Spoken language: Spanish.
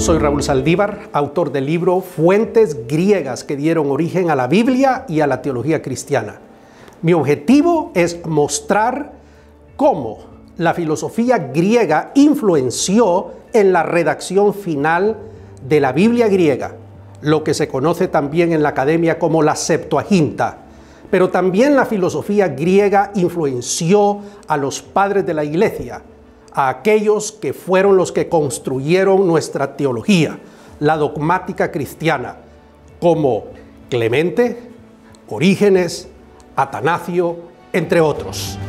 Soy Raúl Saldívar, autor del libro Fuentes griegas que dieron origen a la Biblia y a la teología cristiana. Mi objetivo es mostrar cómo la filosofía griega influenció en la redacción final de la Biblia griega, lo que se conoce también en la academia como la Septuaginta. Pero también la filosofía griega influenció a los padres de la Iglesia, a aquellos que fueron los que construyeron nuestra teología, la dogmática cristiana, como Clemente, Orígenes, Atanasio, entre otros.